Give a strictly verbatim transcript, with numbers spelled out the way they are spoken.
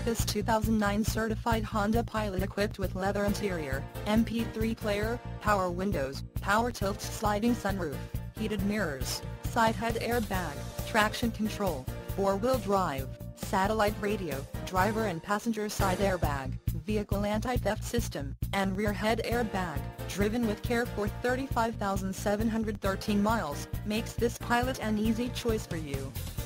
This two thousand nine certified Honda Pilot equipped with leather interior, M P three player, power windows, power tilt sliding sunroof, heated mirrors, side head airbag, traction control, four-wheel drive, satellite radio, driver and passenger side airbag, vehicle anti-theft system, and rear head airbag, driven with care for thirty-five thousand seven hundred thirteen miles, makes this Pilot an easy choice for you.